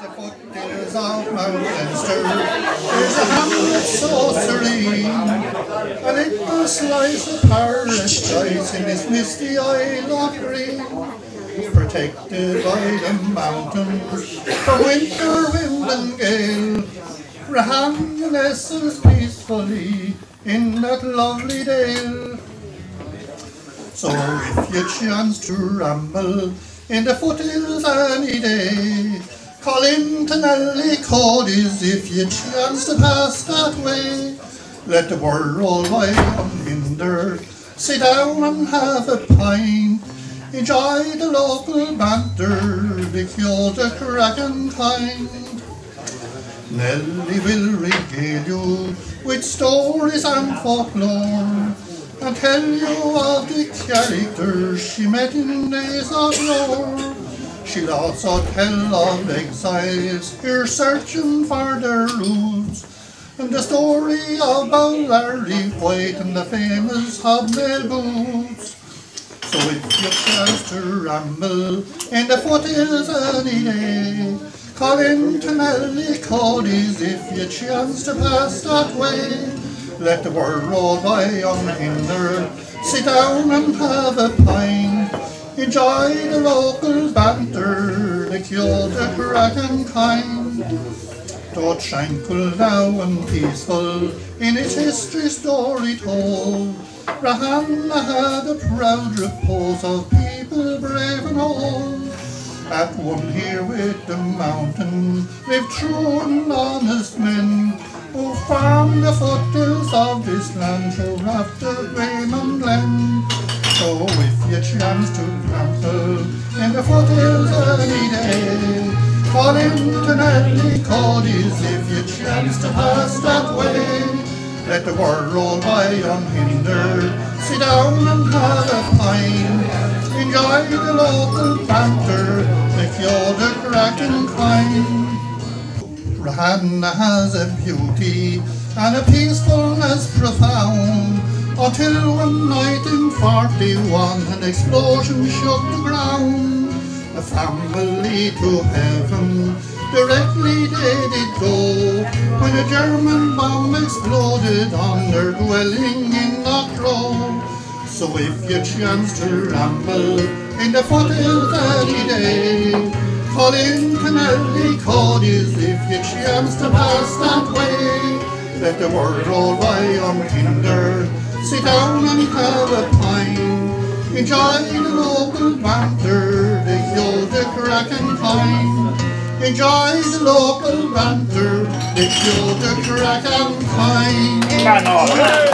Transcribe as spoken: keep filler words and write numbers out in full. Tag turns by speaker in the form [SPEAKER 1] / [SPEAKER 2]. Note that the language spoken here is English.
[SPEAKER 1] the foothills of Mount Leinster, there's a hamlet so serene, and it must lies the paradise in this misty isle of green, protected by the mountains from winter, wind and gale. Rahan nestles peacefully in that lovely dale. So if you chance to ramble in the foothills any day, call into Nelly Cody's if you chance to pass that way. Let the world roll by unhindered, sit down and have a pint, enjoy the local banter, the cure, the crack and kind. Nelly will regale you with stories and folklore, and tell you of the characters she met in days of yore. She'll also tell of exiles here searching for their roots, and the story about Larry White and the famous hobnail boots. So if you chance to ramble in the foothills any day, call into Nelly Cody's if you chance to pass that way. Let the world roll by unhindered, sit down and have a pint, enjoy the local banter, the cure, the crack and kind. Though tranquil now and peaceful, in its history story told, Rahanna had a proud repose of people brave and old. At one here with the mountain lived true and honest men, who farmed the foothills of this land through after Graham and Glen. So if you chance to trample in the foothills any day, call into Nelly Cody's if you chance to pass that way. Let the world roll by unhindered, sit down and have a pint, enjoy the local banter, the cure, the crack and kind. Rahanna has a beauty and a peacefulness profound, until one night in forty-one an explosion shook the ground. A family to heaven directly they did go, when a German bomb exploded on their dwelling in Knockrow. So if you chance to ramble in the foothills any day, call into Nelly Cody's if you chance to pass that way. Let the world roll by unhindered, sit down and have a pint, enjoy the local banter, the cure, the crack and kind. Enjoy the local banter, the cure, the crack and kind.